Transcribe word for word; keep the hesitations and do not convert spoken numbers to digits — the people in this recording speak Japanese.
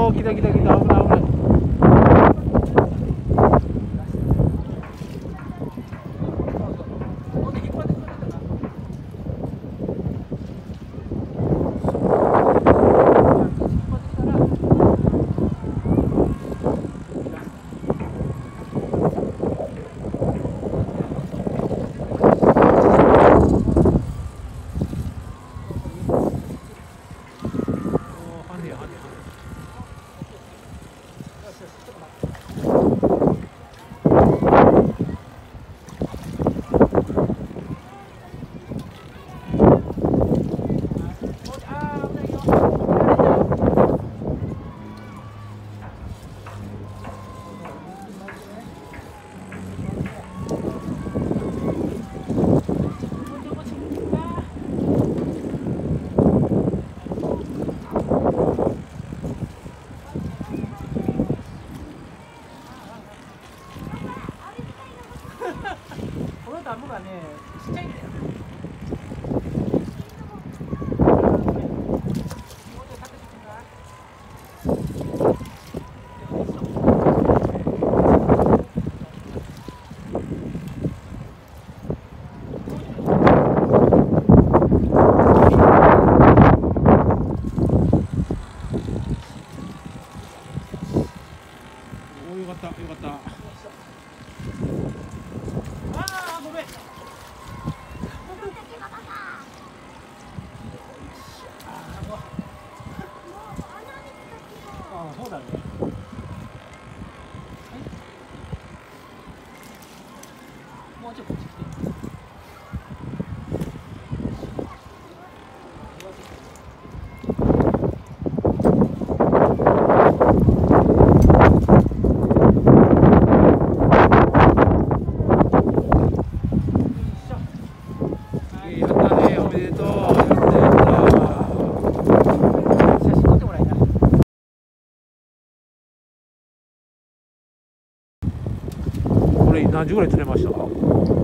おお、来た来た来た、危ない危ない。 このダムがね、ちっちゃいんだよ。 おお、よかったよかった。 ああ、ごめん。ああ、そうだね。もうちょっとこっち来て。 やったね、おめでとう。やったやった。 写真撮ってもらいな。 これ何時ぐらい釣れましたか？